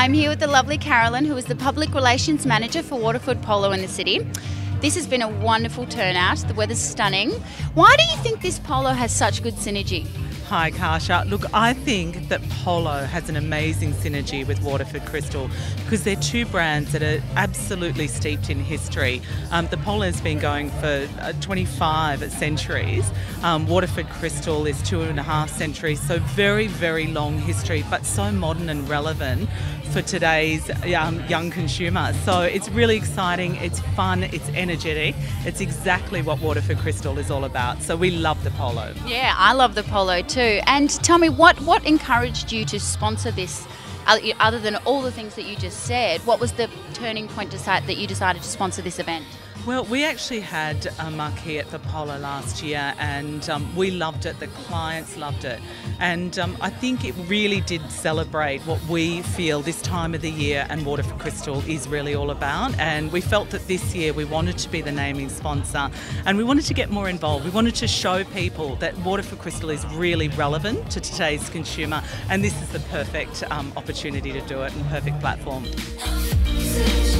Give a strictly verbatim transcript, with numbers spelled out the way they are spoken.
I'm here with the lovely Carolyn, who is the Public Relations Manager for Waterford Polo in the city. This has been a wonderful turnout. The weather's stunning. Why do you think this polo has such good synergy? Hi Kasia. Look, I think that Polo has an amazing synergy with Waterford Crystal because they're two brands that are absolutely steeped in history. Um, the Polo's been going for uh, twenty-five centuries. Um, Waterford Crystal is two and a half centuries, so very, very long history, but so modern and relevant for today's um, young consumer. So it's really exciting, it's fun, it's energetic. It's exactly what Waterford Crystal is all about. So we love the Polo. Yeah, I love the Polo too. And tell me, what, what encouraged you to sponsor this, other than all the things that you just said? What was the turning point decide, that you decided to sponsor this event? Well, we actually had a marquee at the Polo last year and um, we loved it, the clients loved it. And um, I think it really did celebrate what we feel this time of the year and Waterford Crystal is really all about. And we felt that this year we wanted to be the naming sponsor and we wanted to get more involved. We wanted to show people that Waterford Crystal is really relevant to today's consumer, and this is the perfect um, opportunity to do it and perfect platform.